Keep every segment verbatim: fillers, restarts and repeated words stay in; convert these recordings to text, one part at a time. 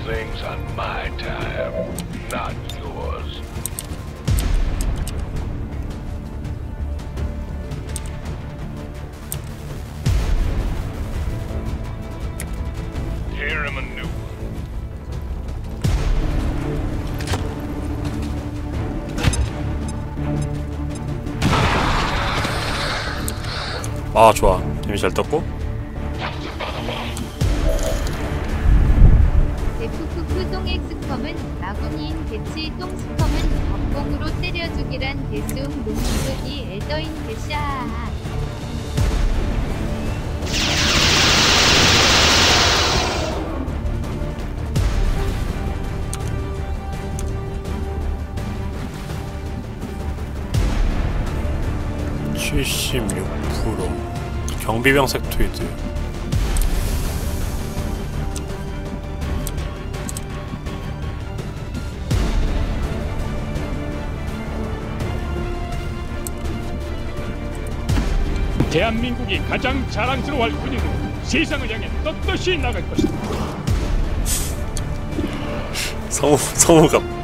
things on my time, not yours. Tear him a new one. 아 좋아. 데미지 잘 떴고. 데프푸프 똥엑스컴은 마구니인 대치 똥스컴은 덕봉으로 때려주기란 대수음 농구이 엘더인 대샤. 칠십육 퍼센트 경비병 섹토이드. 대한민국이 가장 자랑스러워할 군인으로 세상을 향해 떳떳이 나갈 것이다. 성우, 성우감.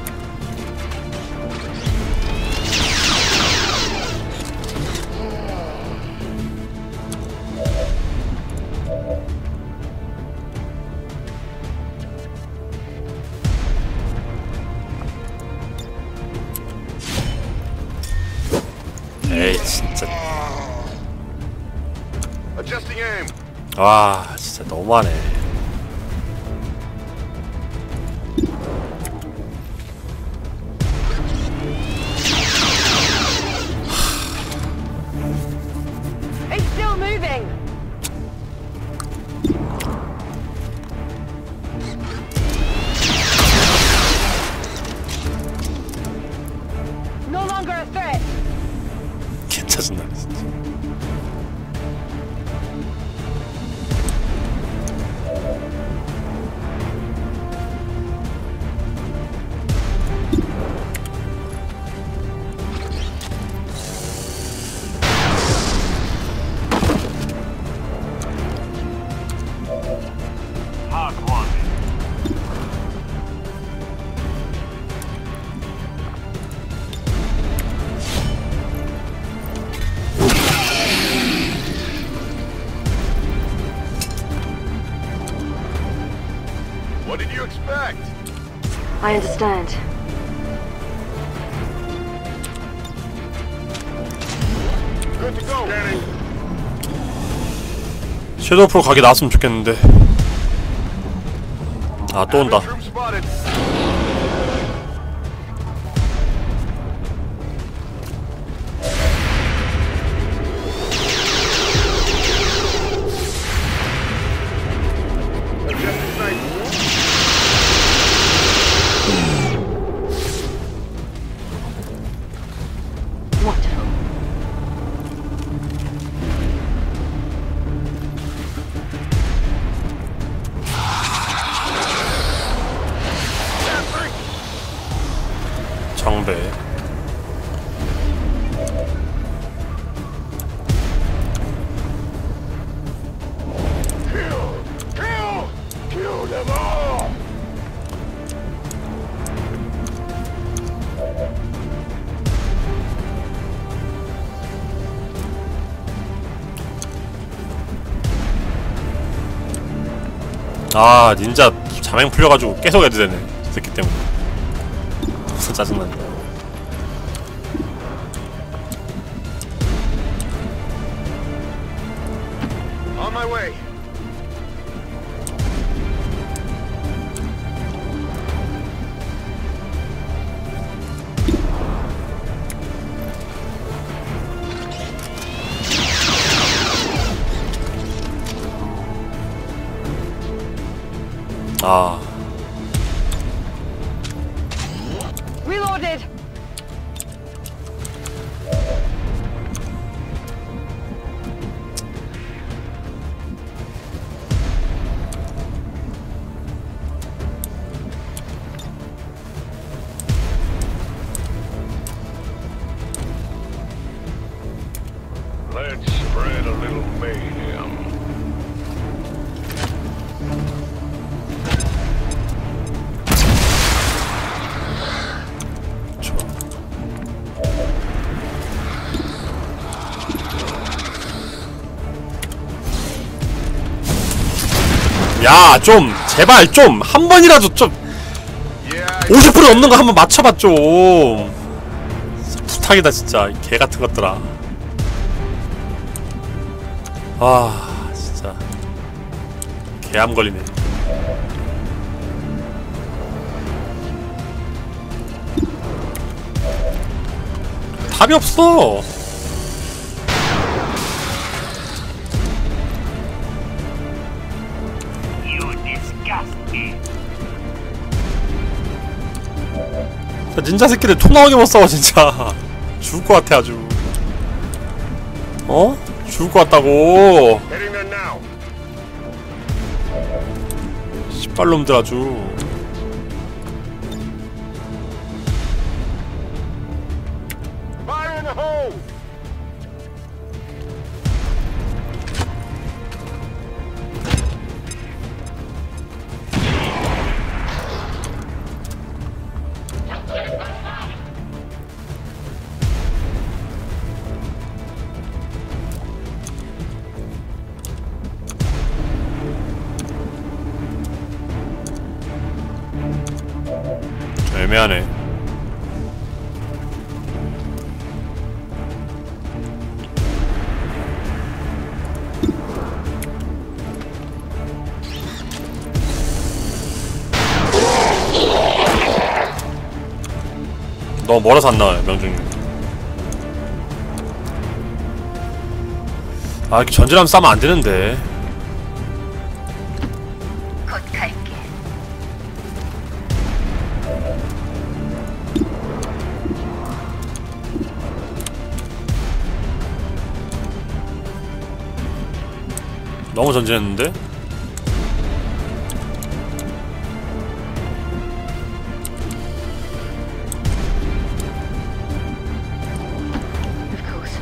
에이 진짜. 와 진짜 너무하네. It's still moving. No longer a threat. 짜증나네 진짜. What did you expect? I understand. Good to go. 섀도우 프로 가게 나왔으면 좋겠는데. 아 또 온다. Troop spotted. 정배. Kill! Kill! Kill them all! 아 닌자 자맹 풀려가지고 계속 해도 되네 이 새끼 때문에. 진짜 짜증난다. On my way. 아 Reloaded. Let's spread a little mayhem. 야, 좀 제발 좀 한 번이라도 좀 오십 퍼센트 넘는 거 한번 맞춰봐 좀. 부탁이다 진짜 개 같은 것들아. 아 진짜 개암 걸리네. 답이 없어. 닌자 새끼들 토 나오게 못 싸워 진짜. 죽을 것 같아 아주. 어? 죽을 것 같다고. 씨발놈들 아주. 애매하네. 너무 멀어서 안 나와요, 명중님. 아, 이렇게 전진하면 싸면 안 되는데. 곧 갈게. 너무 전진했는데? Of course.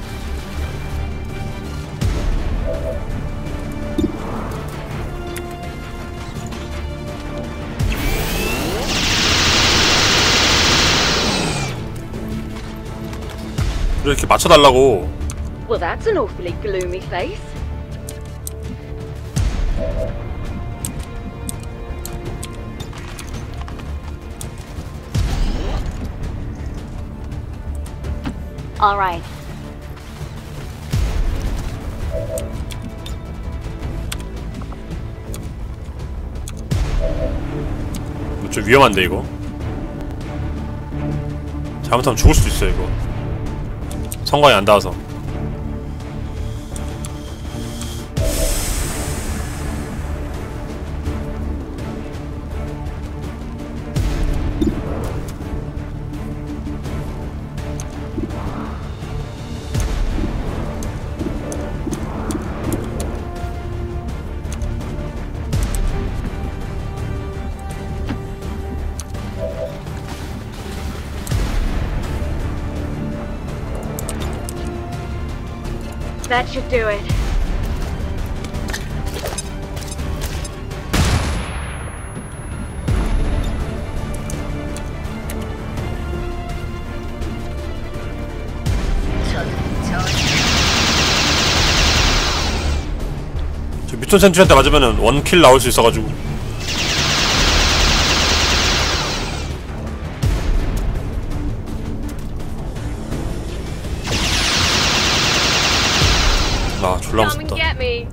이렇게 맞춰달라고. Well, that's an awfully gloomy face. All right. 좀 위험한데 이거. 잘못하면 죽을 수도 있어 이거. 성광이 안 닿아서. That should do it. 저 미톤 센츄리한테 맞으면은 원킬 나올 수 있어가지고. 아 졸라 Come and 무섭다. get me.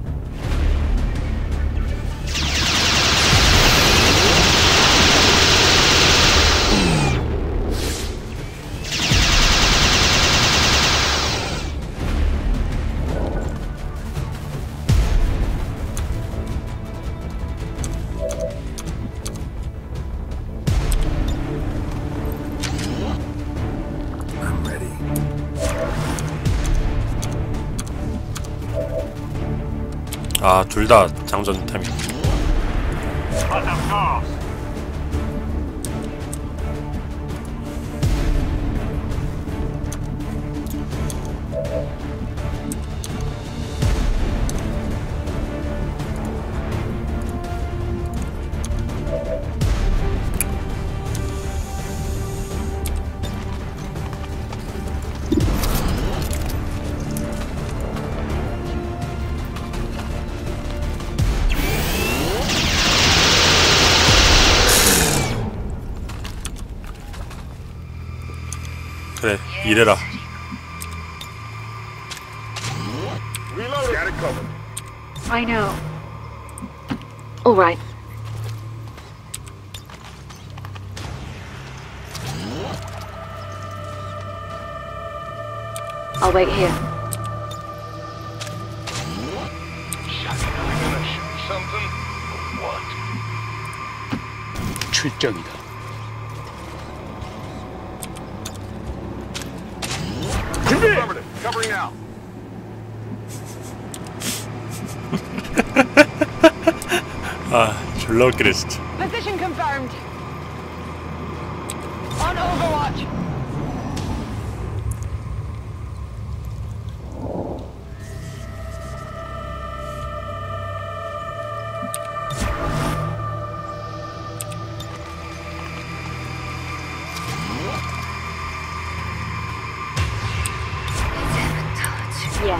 아 둘 다 장전 타이밍. 이래라. I know. All right. I'll wait here. Something? What? 출정이다. Affirmative. Covering now. 아, 졸라 웃기네 진짜. Position confirmed. On Overwatch. Yes.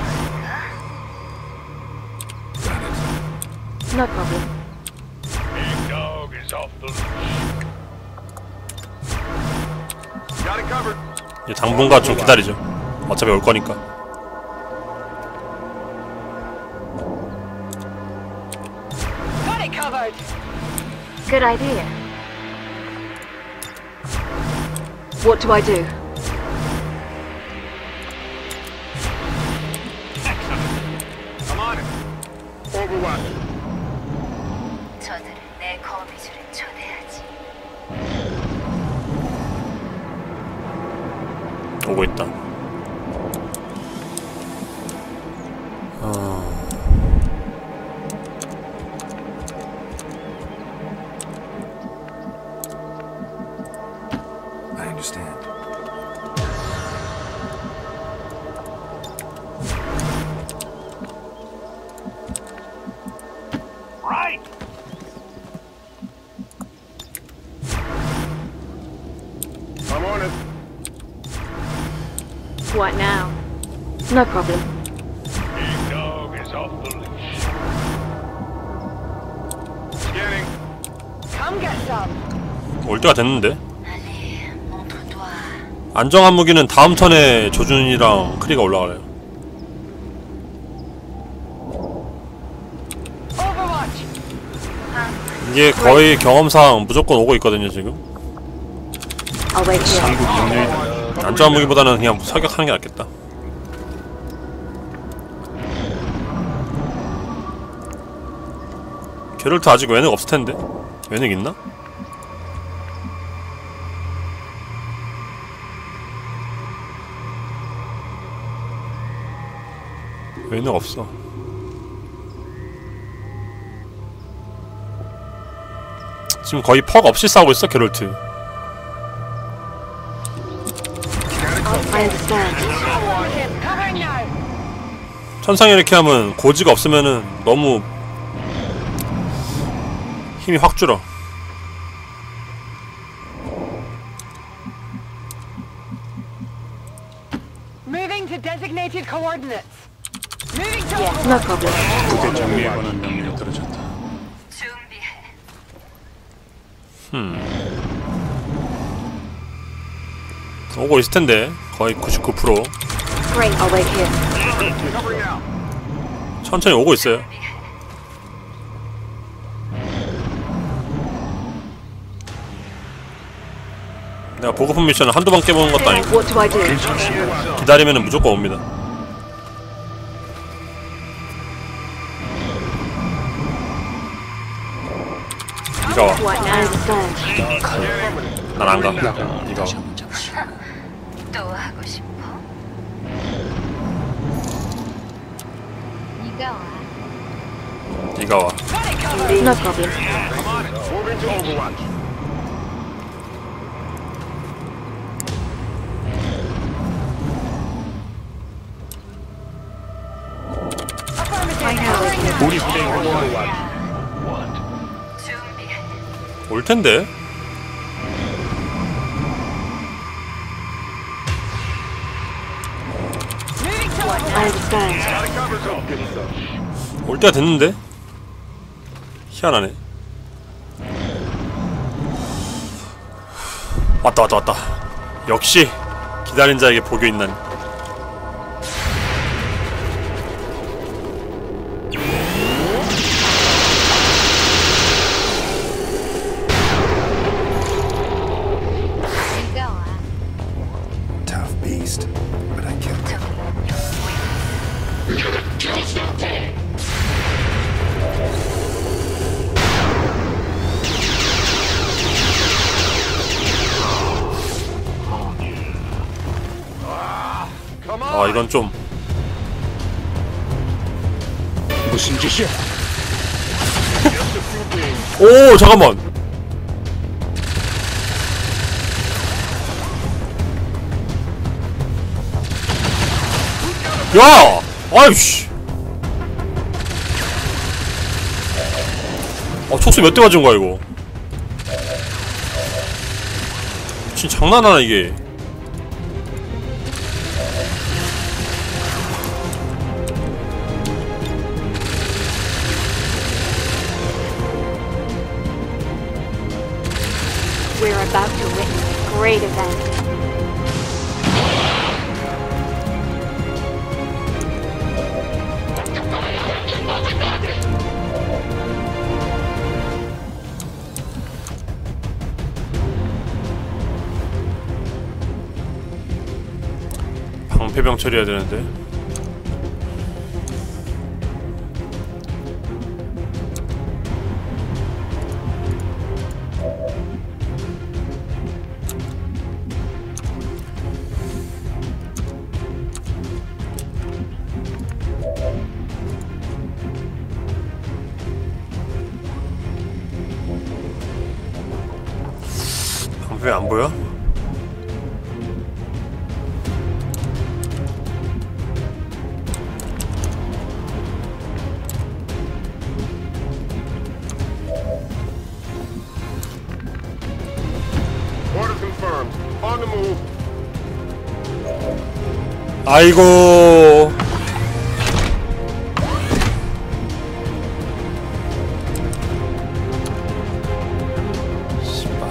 No problem. Big dog is off the leash. Got it covered. 이제 당분간 좀 기다리죠. 어차피 올 거니까. Got it covered. Good idea. What do I do? I'm on it. Overwatch. 저들을 내 거미줄에 초대하지. 오고 있다. 어... I understand. Right. I'm on it. What now? No problem. Big dog is off the leash. Scanning. Come get some. 올 때가 됐는데. Allez, montre-toi. 안정한 무기는 다음 턴에 조준이랑 크리가 올라가래요. Overwatch. 이게 거의 경험상 무조건 오고 있거든요 지금. I'll wait here. 한국 영웅이다. 안정한 무기보다는 그냥 사격하는 게 낫겠다. 게롤트 아직 외능 없을 텐데. 외능 있나? 외능 없어. 지금 거의 퍽 없이 싸우고 있어 게롤트. I understand. 천상에 이렇게 하면 고지가 없으면은 너무 힘이 확 줄어. Moving to designated coordinates. Moving to yes, no problem. 부대 정리에 관한 명령이 떨어졌다. 준비해. 오고 있을 텐데 거의 구십구 퍼센트. Great. I'll wait here. Covering now. 천천히 오고 있어요. 내가 보급품 미션을 한두 번 깨보는 것도 아니고 What do I do? 기다리면은 무조건 옵니다. 니가 와. What now? I understand. 난 안 가. 니가 와. 또 하고 싶어? 네가 와. 니가 와. No problem. I'm on it. Moving to Overwatch. I know. 우리 부대에 What? 준비해. 올 텐데. I understand. Got it covered. So good stuff. 올 때가 됐는데. 희한하네. 왔다 왔다 왔다. 역시 기다린 자에게 복이 있나니. 내가 와. Tough beast, but I killed him. 아 이건 좀. 무슨 짓이야? 오 잠깐만. 야! 아이씨. 아 촉수 몇 대 맞은 거야 이거. 진짜 장난하나 이게. We're about to witness a great event. 방패병 처리해야 되는데. 방패 안 보여? Order confirmed. On the move. 아이고. 씨발.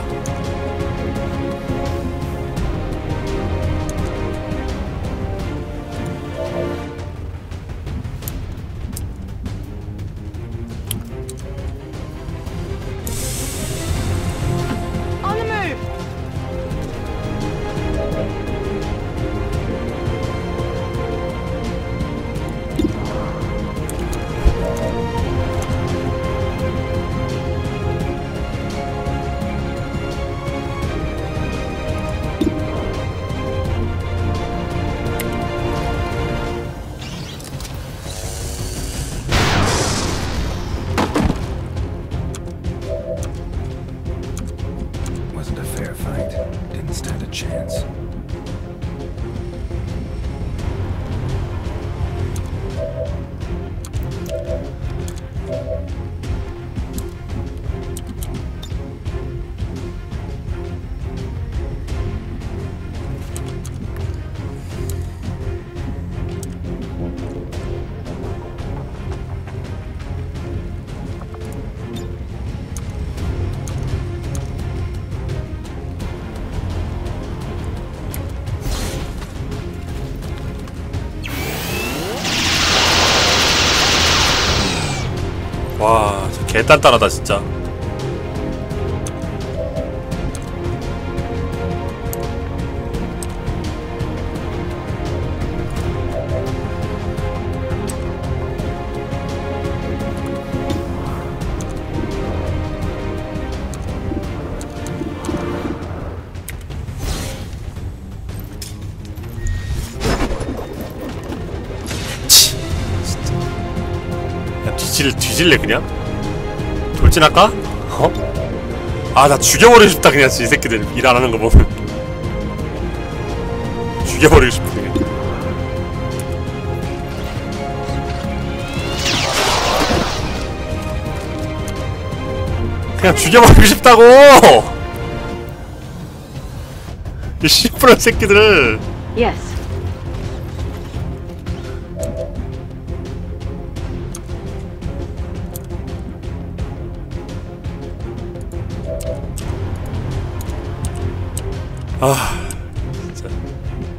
On the move! Wasn't a fair fight. Didn't stand a chance. 와, 저 개딴딴하다 진짜. 치, 진짜. 야, 뒤질 뒤질래 그냥? 돌진할까? 어? 아, 나 죽여버리고 싶다 그냥 이 새끼들 일 안 하는 거 보면. 죽여버리고 싶어 그냥. 그냥 죽여버리고 싶다고! 이 씨부런 새끼들. Yes. 아, 진짜.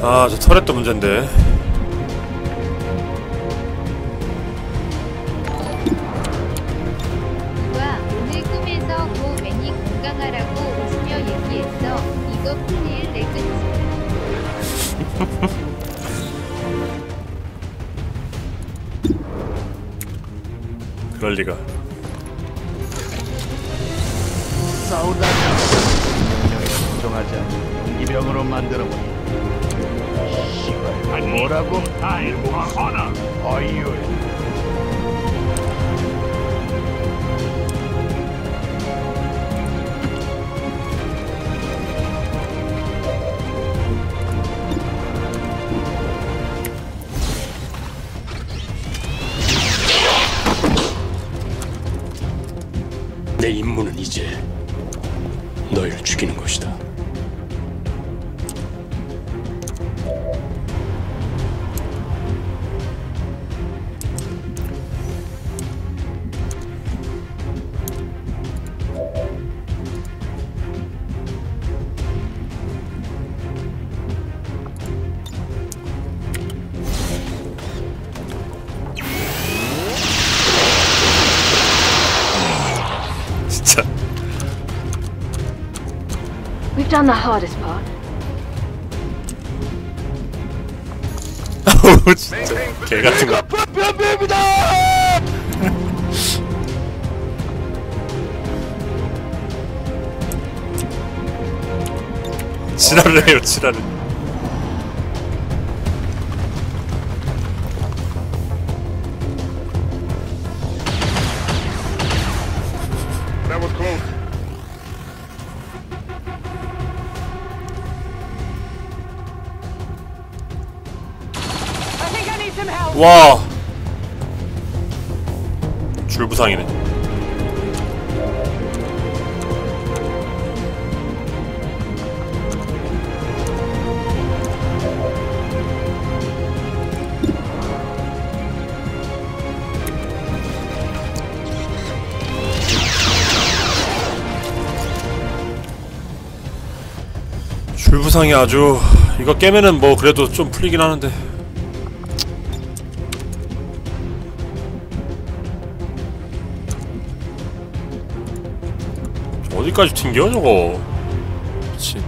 아, 저 터렛도 문제인데. 누가 오늘 꿈에서 고 매니 건강하라고 웃으며 얘기했어. 이거 풀릴 레그지. 그럴 리가. 싸우다가 명령에 순종하지 않는 용기병으로 만들어버려. 시발 뭐라고? 하나 어이유. 내 임무는 이제 너희를 죽이는 것이다. 진짜. We've done the hardest part. 어우, 진짜 개 같은 거. 지랄을 해요, 지랄을. That was close. I think I need some help. 와. 줄부상이네. 줄부상이 아주. 이거 깨면은 뭐 그래도 좀 풀리긴 하는데. 어디까지 튕겨 저거. 미친.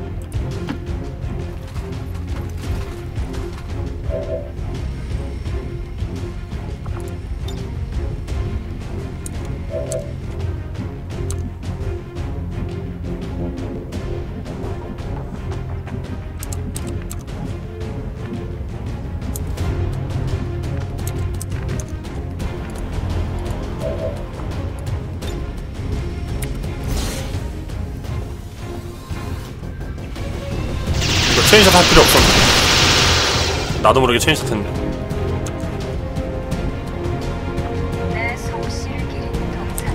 체인샷 할 필요 없었는데. 나도 모르게 체인샷 했네. 내 손실길이 동산.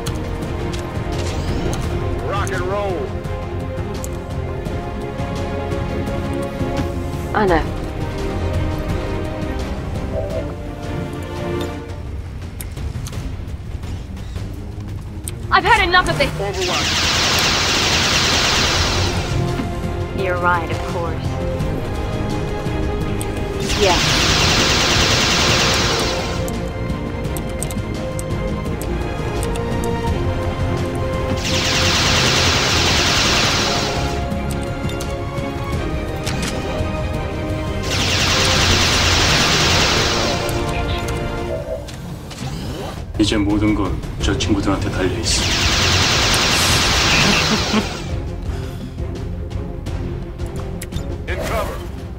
Rock and roll. I know. I've had enough of this. Overwatch. You're right, of course. Yeah. 이제 모든 건 저 친구들한테 달려있어. In cover.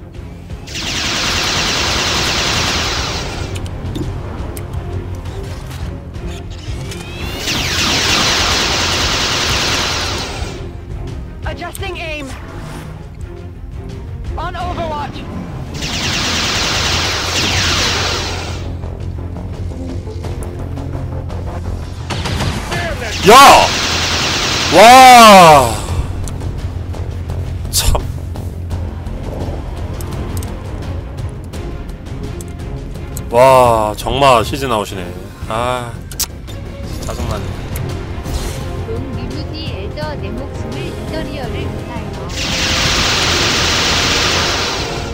Adjusting aim. On Overwatch. 야! 와! 참. 와, 정말 시즌 아웃이네. 아, 짜증나네. 롱 리무디 엘더 내 목숨을 인터리어를 위하여.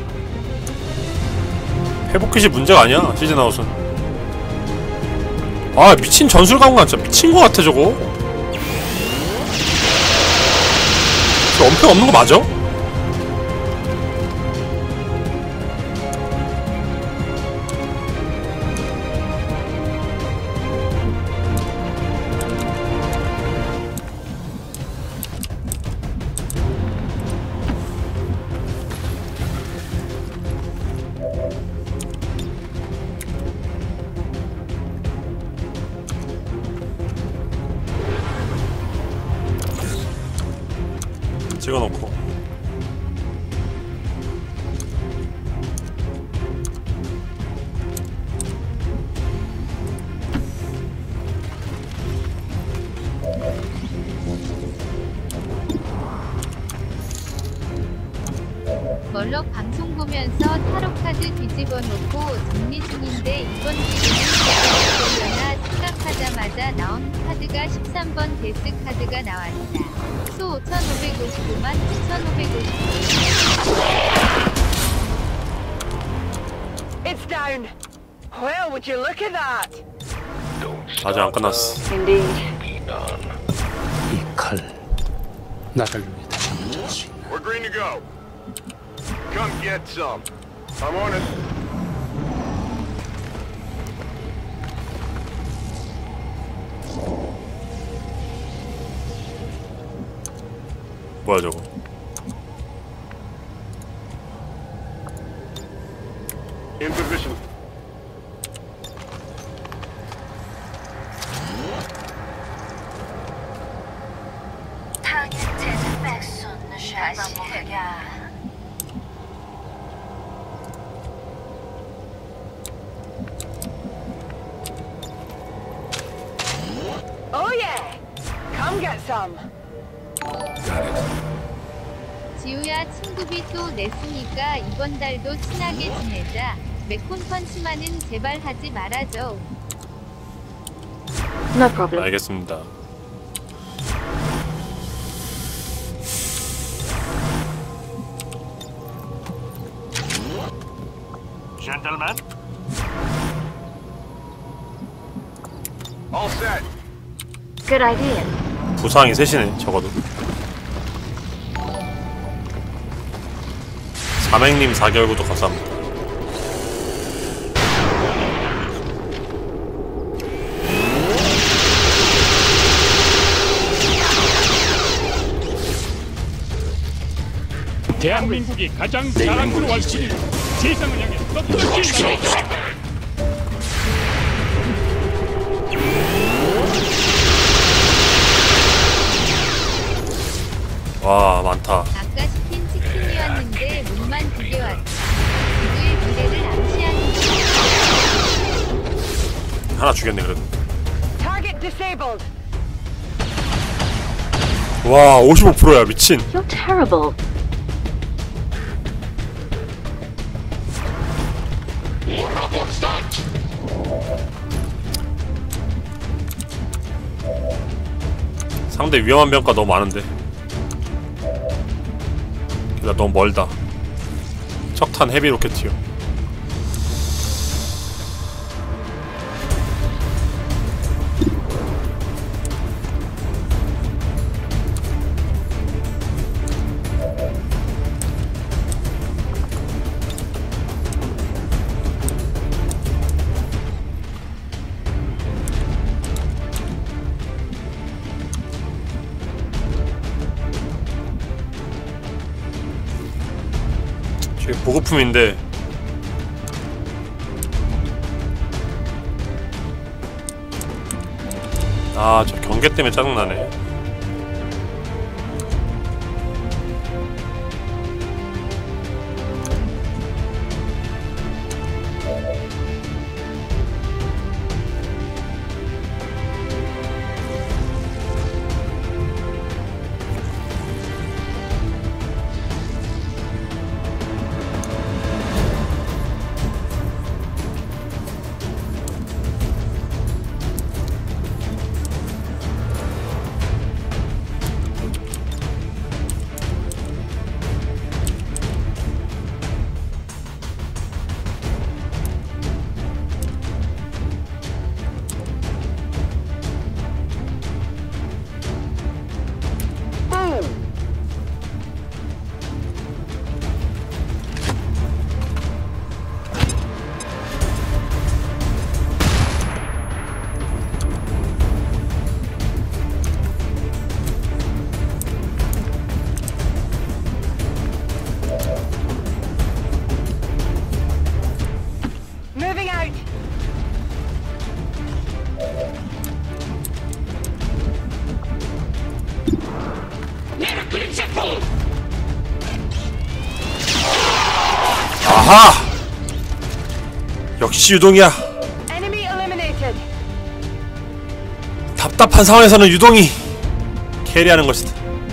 회복킷이 문제가 아니야 시즌아웃은. 아 미친 전술가구가 진짜 미친거 같아 저거. 저 엄폐 없는거 맞아? 찍어놓고 멀럭 방송 보면서 타로카드 뒤집어 놓고 정리 중인데 이번 기회는 되려나 생각하자마자 나온 카드가 십삼 번 데스 카드가 나왔다. 수 오천오백오십오만 구천오백오십오. It's down. Well, would you look at that? 아직 안 끝났어. Indeed. 이 칼 나를 위해 다시 한번 잡을 수 있나? We're green to go. Come get some. I'm on it. 뭐야 저거. In position. 다시 해야. Oh yeah. Come get some. Got it. 지우야 친구비 또 냈으니까 이번 달도 친하게 지내자. 메콘 펀치만은 제발 하지 말아줘. No problem. 알겠습니다. Gentlemen. All set. Good idea. 부상이 셋이네 적어도. 삼행님 사 개월 구독 감사합니다. 대한민국이 가장 자랑스러워할 군인 세상을 향해 떳떳이 나아가. 와 많다. 아까 시킨 치킨이었는데 몸만 두 개 왔다. 그의 미래를 암시하는 하나 죽였네 그래도. Target disabled. 와 오십오 퍼센트야 미친. You're terrible. 상대 위험한 병가 너무 많은데. 나 너무 멀다. 척탄 헤비 로켓이요. 보급품인데 아 저 경계 때문에 짜증나네. 역시 유동이야. Enemy eliminated. 답답한 상황에서는 유동이 캐리하는 것이다.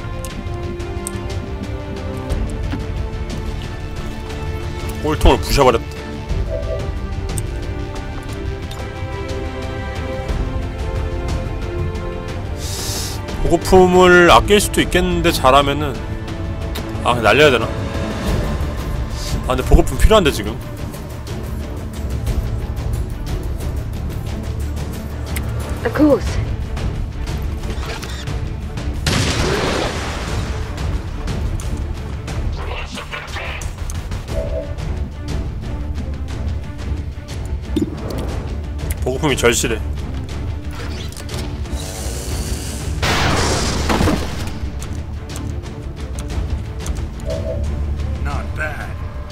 꼴통을 부셔버렸다. 보급품을 아낄 수도 있겠는데 잘하면은 아 날려야 되나? 아 근데 보급품 필요한데 지금. Of course. 보급품이 절실해. Not bad.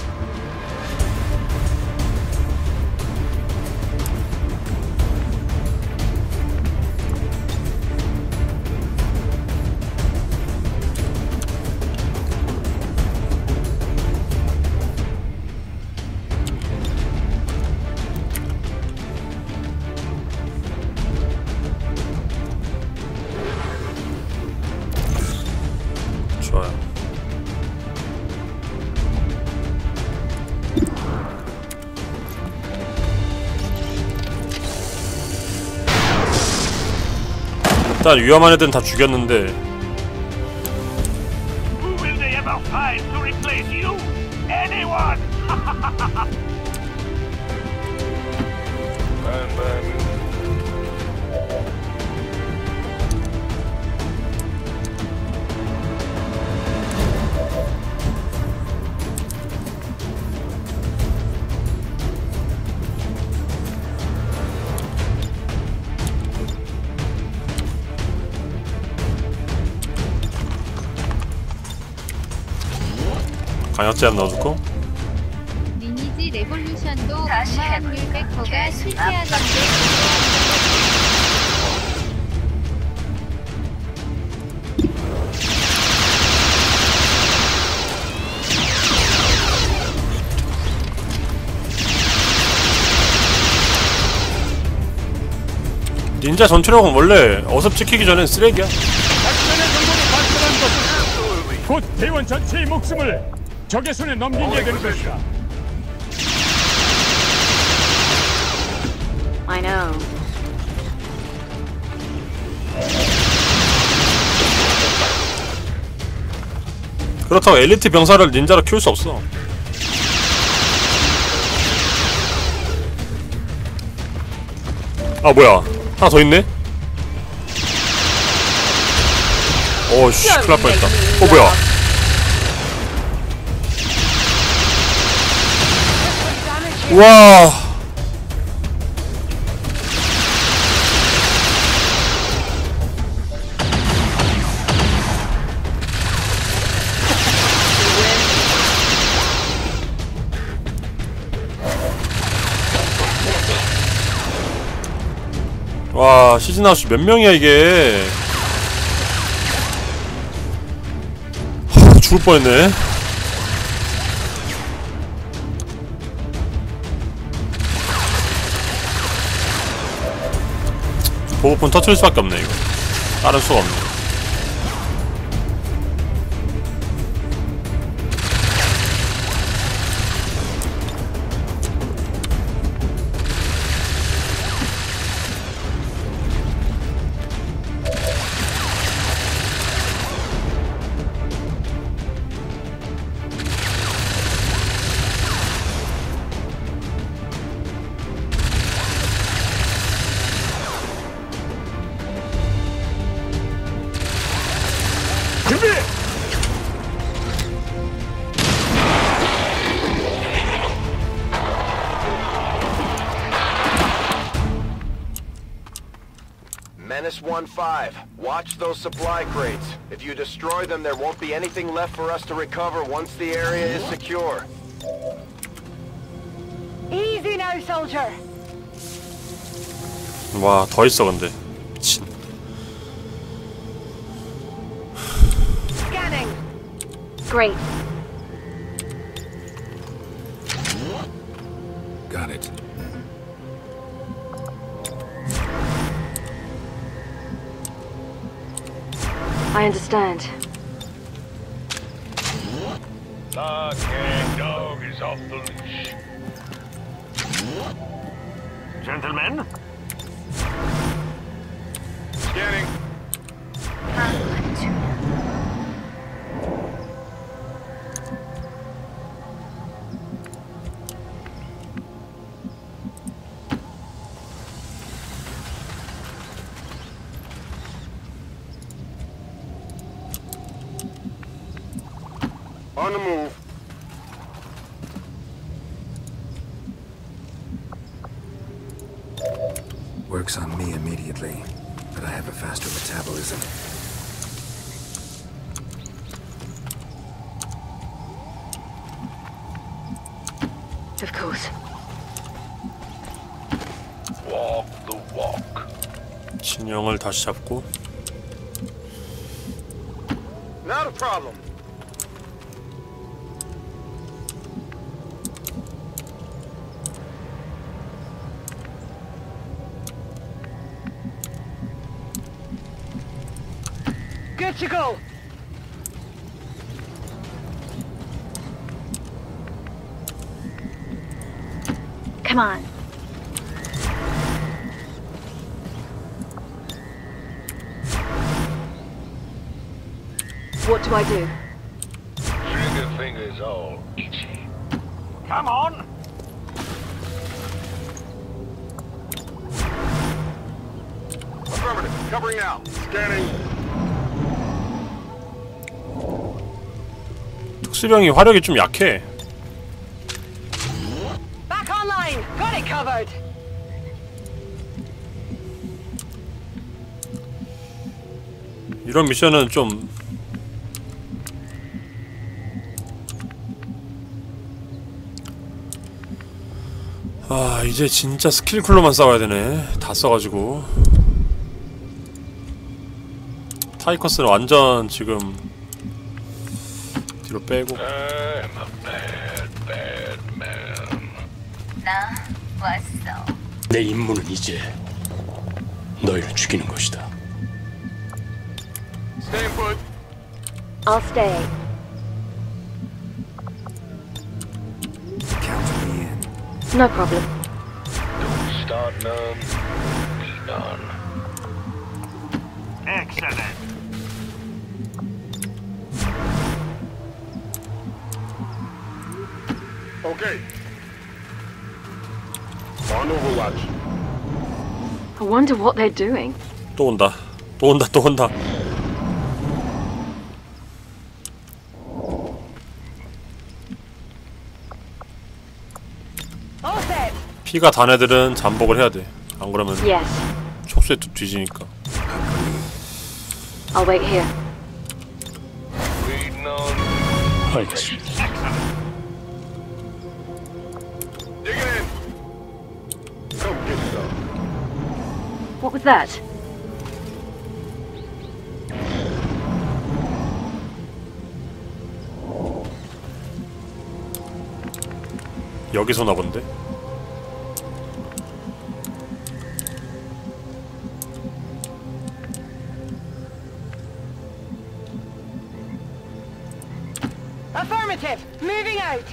좋아요. 일단 위험한 애들은 다 죽였는데 Who will they ever find to replace you? Anyone? Bang, bang. 강력 제압 넣어주고. 리니지 레볼루션도 다시 구마원 해볼까? 율베커가 계속 실패하던데 닌자 전투력은 원래 어섭 찍히기 전엔 쓰레기야. 작전의 성공이 발전한 것은 곧 대원 전체의 목숨을 적의 손에 넘기게 될 것이다. I know. 그렇다고 엘리트 병사를 닌자로 키울 수 없어. 아 뭐야 하나 더 있네? 어씨 큰일 날 뻔했다. 어 뭐야 우와 와 시즌 아웃이 몇 명이야 이게. 허, 죽을 뻔했네. 보급품 터트릴 수밖에 없네 이거. 다른 수가 없네. 준비! Menace one five, watch those supply crates. If you destroy them, there won't be anything left for us to recover once the area is secure. Easy now, soldier. 와 더 있어 근데 미친. Scanning. Great. Got it. I understand. The king dog is off the leash. Gentlemen? Scanning. On the move. Works on me immediately, but I have a faster metabolism. Of course. Walk the walk. 진영을 다시 잡고. Not a problem. Good to go. Come on. What do I do? Trigger fingers all itchy. Come on! Affirmative. Covering now. Scanning. 특수병이 화력이 좀 약해. Back online. Got it covered. 이런 미션은 좀 아, 이제 진짜 스킬 쿨로만 싸워야 되네. 다 써가지고. 타이커스는 완전 지금 뒤로 빼고. I'm a bad, bad man. 나 왔어. 내 임무는 이제 너희를 죽이는 것이다. Stay put. I'll stay. Count me in. No problem. Don't start none, be none. Excellent. Okay. On Overwatch. I wonder what they're doing. 또 온다. 또 온다. 또 온다. All set. 피가 단 애들은 잠복을 해야 돼. 안 그러면 Yes. 촉수에 또 뒤지니까. I'll wait here. Waiting on. 알겠습니다. Dig it in. Come get some. What was that? 여기서 나본데? Affirmative. Moving out.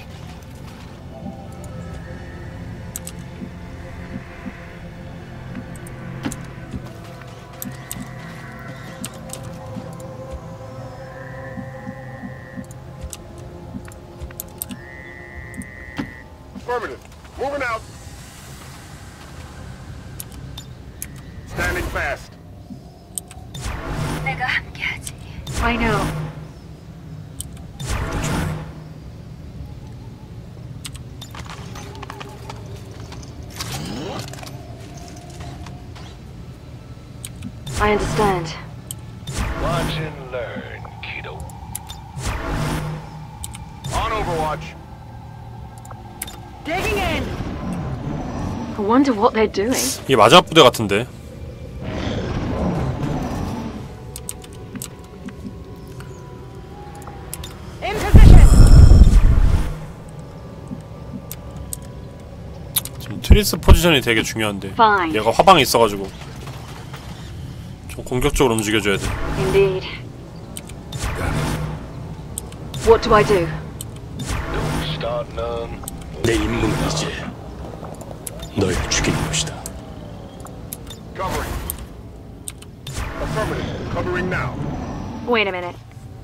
Affirmative. Moving out. Standing fast. 내가 함께하지. I know. I understand. Watch and learn, kiddo. On Overwatch. Digging in. I wonder what they're doing. 이게 마지막 부대 같은데. In position. 지금 트리스 포지션이 되게 중요한데 Fine. 얘가 화방이 있어가지고 좀 공격적으로 움직여줘야 돼. Indeed. What do I do? 내 임무는 이제 너를 죽이는 것이다. Wait a minute.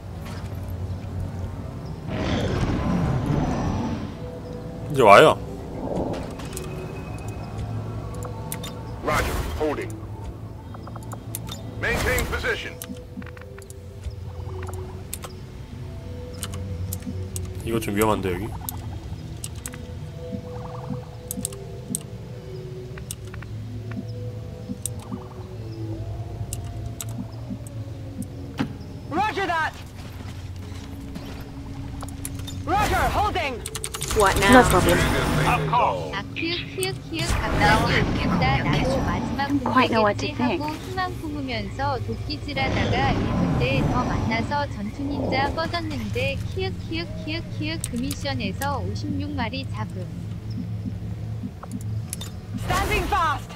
이제 와요. Roger, holding. Maintain position. 이거 좀 위험한데 여기. Roger that. Roger, holding. What now? No problem. 아 키읔 키읔 키읔 갑자기 웃긴다. 나도 마지막 Quite know what to 공개겠지 하고 희망 품으면서 도끼질하다가 일 분대 더 만나서 전투 닌자 꺼졌는데 키읔 키읔 키읔 키읔 그 미션에서 오십육 마리 잡음. Standing fast.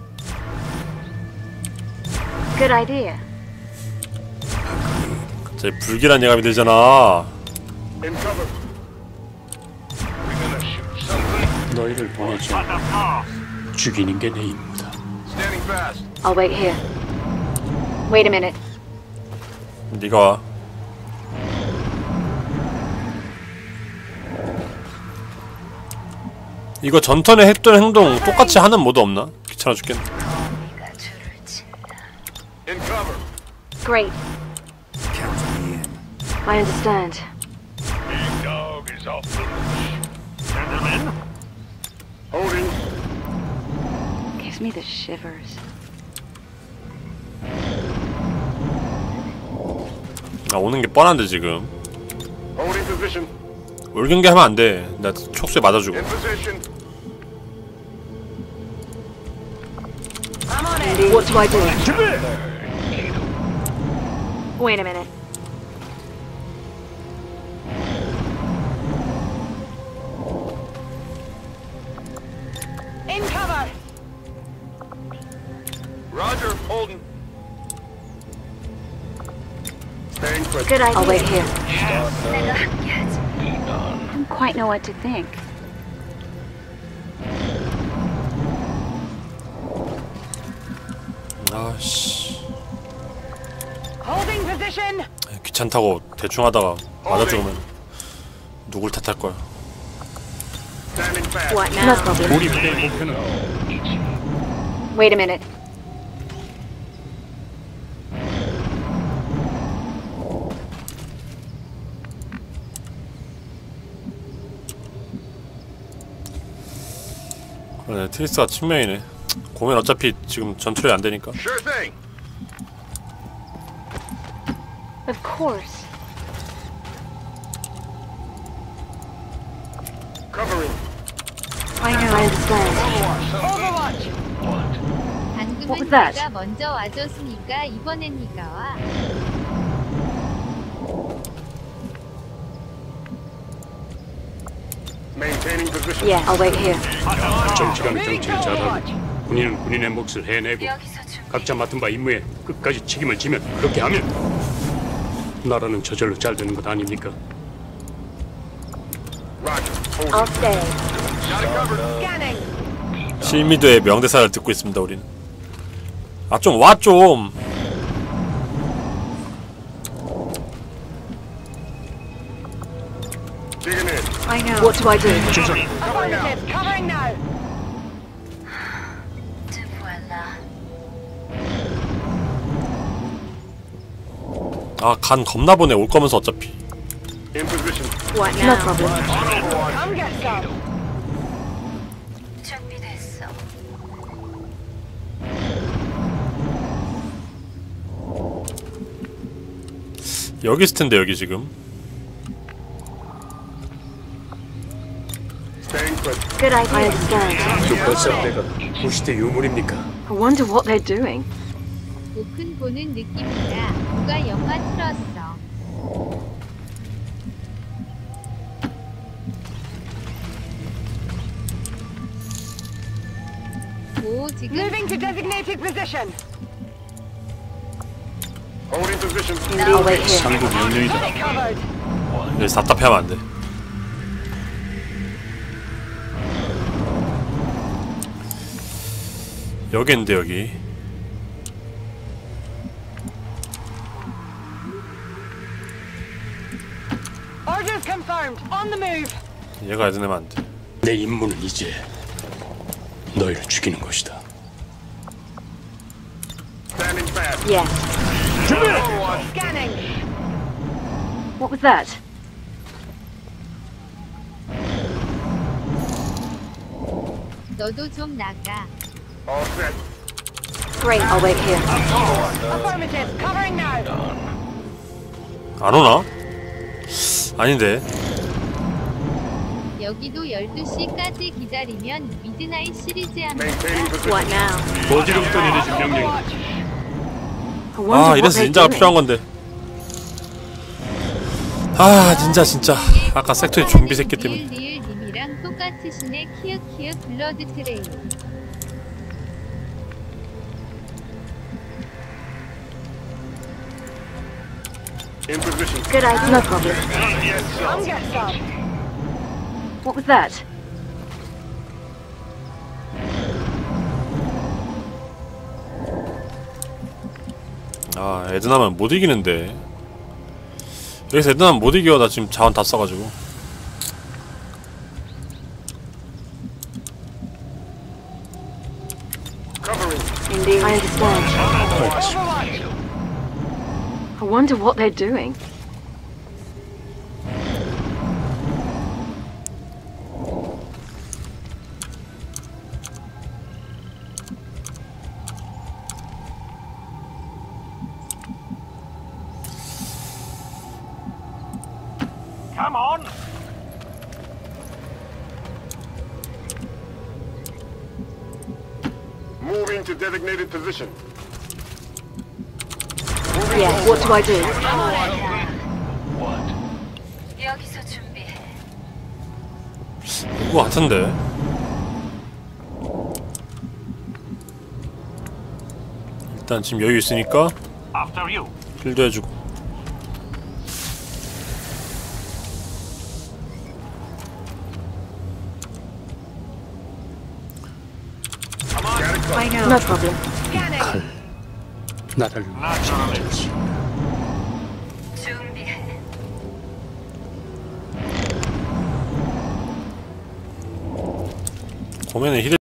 Good idea. 갑자기 불길한 예감이 들잖아. In cover. 너희를 보내지 않아 죽이는 게 내 임무다. Standing fast. I'll wait here. Wait a minute. 네가 와. 이거 전턴에 했던 행동 똑같이 하는 모드 없나? 귀찮아 죽겠네. In cover. Great. Count me in. I understand. Big dog is off the leash. Gentlemen, Holding. Gives me the shivers. 아 오는 게 뻔한데 지금. Holding position. 올 경기 하면 안 돼. 나 촉수에 맞아주고. In position. I'm on it. What do I do? Wait a minute. In cover. Roger, holding. Staying put. Good idea. I'll wait here. 내가 함께하지. Don't quite know what to think. 아씨. Holding position. 귀찮다고 대충 하다가 맞아 죽으면 누굴 탓할 거야. Standing fast. What now? No problem. 우리 부대의 목표는 Wait a minute. 그러네, 트리스가 친명이네. 공연 어차피 지금 전투력이 안 되니까. Sure thing. Of course. Covering. I know. I understand. Overwatch. What 방금은 was that? 네가 먼저 와줬으니까 이번엔 네가 와. Maintaining position. Yeah, I'll wait here. 정치가는 정치를 잘하고 군인은 군인의 몫을 해내고 여기서 좀 각자 맡은 바 임무에 끝까지 책임을 지면 그렇게 하면 나라는 저절로 잘 되는 것 아닙니까? Roger. Holding. I'll stay. Got it covered. Scanning. 실미도의 명대사를 듣고 있습니다 우리는. 아 좀 와 좀. Digging in. I know. What do I do? Affirmative. Covering now. Te voilà. 아 간 겁나 보네 올 거면서 어차피. In position. What now? No problem. Come get some. 준비됐어. 여기 있을 텐데 여기 지금. Staying put. Good idea. I understand. 그 벌써 내가 구시대 유물입니까? I wonder what they're doing. 오큰 보는 느낌이다. 누가 영화 틀었어. 오 지금 Moving to designated position. Holding position. I'll wait here. 상부 명령이다. Got it covered. 여기서 답답해하면 안 돼. 여기인데 여기. Orders confirmed. On the move. 얘가 애들 내면 안 돼. 내 임무는 이제 너희를 죽이는 것이다. Standing fast. Yes. Scanning. What was that? 너도 좀 나가. All set. Great. I'll wait here. Affirmative. Covering now. 안 오나? 아닌데. 여기도 열두 시까지 기다리면 미드나잇 시리즈 합니다. Maintaining position. What now? 어디로부터 내려진 명령이다. Watch. I wonder 아 what 이래서 they're 닌자가 doing. 필요한 건데. 아 닌자 진짜. 아까 섹터의 좀비 새끼 때문에. 리을 님이랑 똑같으시네. 키읔 키읔 블러드 트레일. In position. Good idea. No problem. Yes, Come sir. get some. What was that? 아 에드나만 못 이기는데. 여기서 에드나만 못 이겨. 나 지금 자원 다 써가지고. Covering. Indeed. I understand. Overwatch. I wonder what they're doing. Come on. Moving to designated position. Yes. What do I do? 여기서 준비해. 그거 같은데. 일단 지금 여유 있으니까 After you. 필드 해주고. I know. No problem. Scanning. 나를 Naturally. 준비해. 고면은 히드